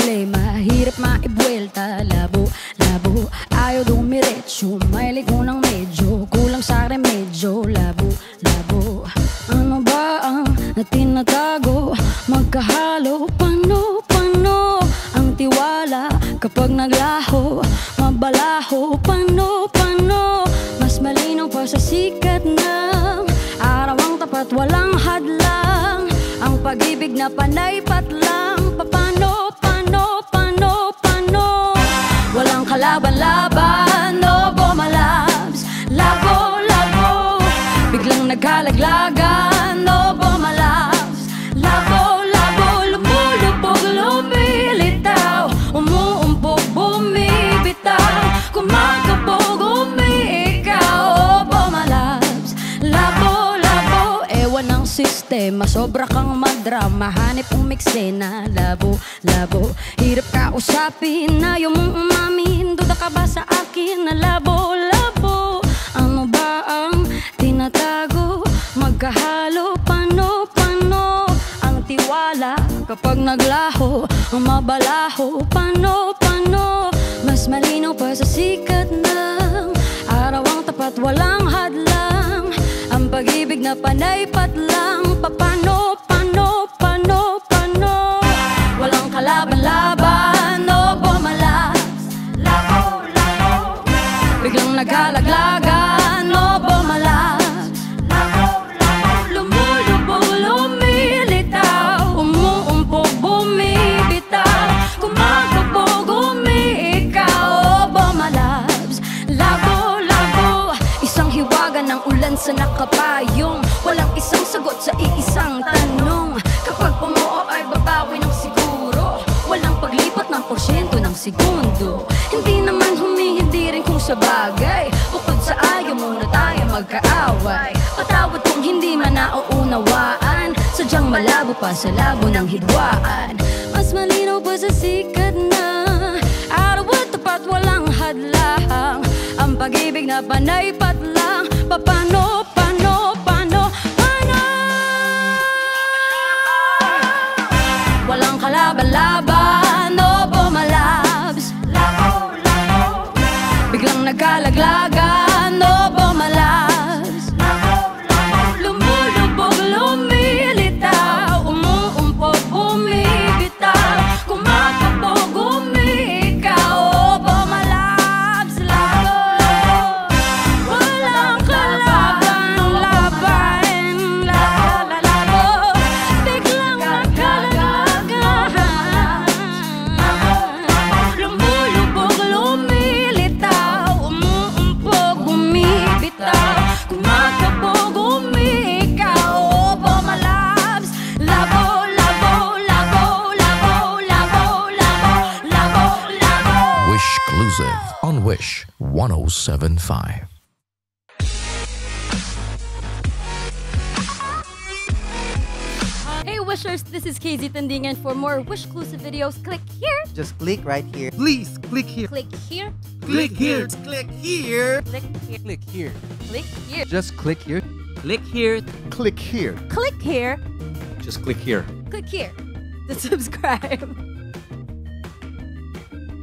problema, hirap maibuelta. Labo, labo, ayaw dumiretso. May liko ng medyo, kulang sa remedyo. Labo, labo, ano ba ang tinatago? Magkahalo, paano, paano ang tiwala kapag naglaho? Mabalaho, paano, paano? Mas malinaw pa sa sikat ng araw ang tapat, walang hadlang. Ang pag-ibig na panay patlang. Paano, paano, paano, paano? Walang kalaban-laban, no bumalabs. Labo, labo, biglang nagkalaglagan, no bumalabs. Labo, labo, lumulubog, lumilitaw, umuumpog, bumibitaw, kumakabog, umiikaw, oh bumalabs. Labo, labo, ewan ng sistema, sobra kang madrama, hanip umiksena. Labo, labo, hirap ka usapin, ayaw mong umamin, duda ka ba sa akin? Na labo, labo, ano ba ang tinatago? Magkahalo, paano, paano ang tiwala kapag naglaho? Ang mabalaho, paano, paano? Mas malinaw pa sa sikat ng araw ang tapat, walang hadlang. Ang pag-ibig na panay patlang. Paano, paano, paano, paano? Walang kalaban-laban, no bumalabs. Labo, labo, biglang nagkalaglagan, no bumalabs. Labo, labo, lumulubog, lumilitaw, umuumpog, bumibitaw, kumakabog, umiikaw, oh bumalabs. Labo, labo, isang hiwaga ng ulan sa nakapayong, walang isang sagot sa iisang tanong. Kapag pumuo ay babawi ng siguro, walang paglipat ng porsyento ng segundo. Hindi naman humihindi rin kung sa bagay, bukod sa ayaw muna tayo magkaaway. Patawad kung hindi man nauunawaan, sadyang malabo pa sa labo ng hidwaan. Mas malinaw pa sa sikat na araw at tapat, walang hadlang. Ang pag-ibig na panay patlang. Paano, paano, paano, paano? Walang kalaban-laban, no bumalabs. Labo, labo, biglang nagkalaglagan, no bumalabs. Labo, labo, lumulubog, lumilitaw, umuumpog, bumibitaw, kumakabog, umiikaw, oh bumalabs. Labo, walang kalaban-laban. Labo, biglang nagkalaglagan, lumulubog, lumilitaw, umuumpog, bumibitaw, kumakabog, umiikaw, oh bumalabs. Labo, labo, labo, labo, labo, labo, labo, labo. Wishclusive on Wish 1075. Hey Wishers, this is KZ Tandingan. For more Wishclusive videos, click here, Just click right here. Please click here. click here, Click here. Click here. click here, Click here. click here, Just click here. Click here. Click here. click here, Just click here. click here to subscribe.